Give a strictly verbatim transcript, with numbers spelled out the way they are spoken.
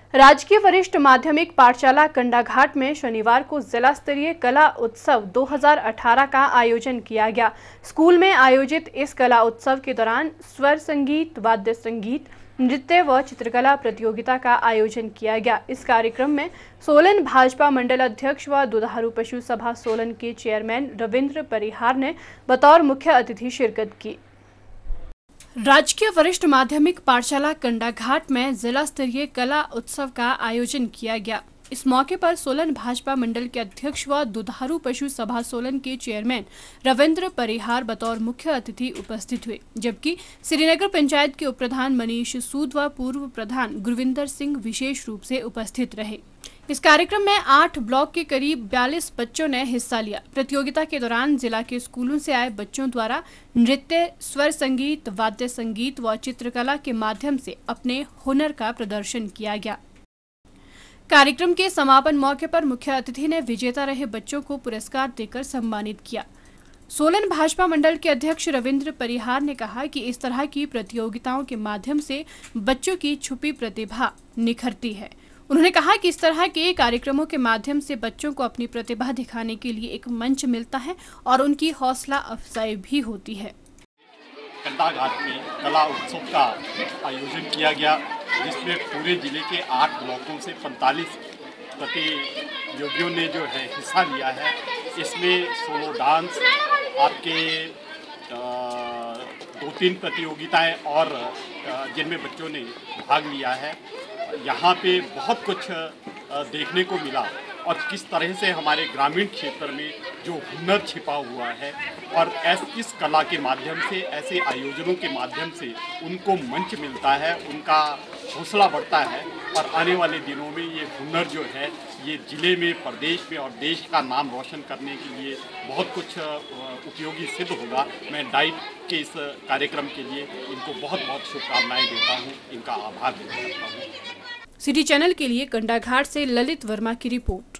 राजकीय वरिष्ठ माध्यमिक पाठशाला कंडाघाट में शनिवार को जिला स्तरीय कला उत्सव दो हज़ार अठारह का आयोजन किया गया। स्कूल में आयोजित इस कला उत्सव के दौरान स्वर संगीत, वाद्य संगीत, नृत्य व चित्रकला प्रतियोगिता का आयोजन किया गया। इस कार्यक्रम में सोलन भाजपा मंडल अध्यक्ष व दुधारू पशु सभा सोलन के चेयरमैन रविंद्र परिहार ने बतौर मुख्य अतिथि शिरकत की। राजकीय वरिष्ठ माध्यमिक पाठशाला कंडाघाट में जिला स्तरीय कला उत्सव का आयोजन किया गया। इस मौके पर सोलन भाजपा मंडल के अध्यक्ष व दुधारू पशु सभा सोलन के चेयरमैन रविंद्र परिहार बतौर मुख्य अतिथि उपस्थित हुए, जबकि श्रीनगर पंचायत के उप प्रधान मनीष सूद व पूर्व प्रधान गुरविंदर सिंह विशेष रूप से उपस्थित रहे। इस कार्यक्रम में आठ ब्लॉक के करीब बयालीस बच्चों ने हिस्सा लिया। प्रतियोगिता के दौरान जिला के स्कूलों से आए बच्चों द्वारा नृत्य, स्वर संगीत, वाद्य संगीत व चित्रकला के माध्यम से अपने हुनर का प्रदर्शन किया गया। कार्यक्रम के समापन मौके पर मुख्य अतिथि ने विजेता रहे बच्चों को पुरस्कार देकर सम्मानित किया। सोलन भाजपा मंडल के अध्यक्ष रविंद्र परिहार ने कहा कि इस तरह की प्रतियोगिताओं के माध्यम से बच्चों की छुपी प्रतिभा निखरती है। उन्होंने कहा कि इस तरह के कार्यक्रमों के माध्यम से बच्चों को अपनी प्रतिभा दिखाने के लिए एक मंच मिलता है और उनकी हौसला अफजाई भी होती है। कंडाघाट में कला उत्सव का आयोजन किया गया, जिसमें पूरे जिले के आठ ब्लॉकों से पैंतालीस प्रतियोगियों ने जो है हिस्सा लिया है। इसमें सोलो डांस, आपके दो तीन प्रतियोगिताएं और जिनमें बच्चों ने भाग लिया है। यहाँ पे बहुत कुछ देखने को मिला और किस तरह से हमारे ग्रामीण क्षेत्र में जो हुनर छिपा हुआ है और ऐस इस कला के माध्यम से, ऐसे आयोजनों के माध्यम से उनको मंच मिलता है, उनका हौसला बढ़ता है और आने वाले दिनों में ये हुनर जो है ये ज़िले में, प्रदेश में और देश का नाम रोशन करने के लिए बहुत कुछ उपयोगी सिद्ध होगा। मैं डाइट के इस कार्यक्रम के लिए इनको बहुत बहुत शुभकामनाएं देता हूँ, इनका आभार व्यक्त करता हूँ। सिटी चैनल के लिए कंडाघाट से ललित वर्मा की रिपोर्ट।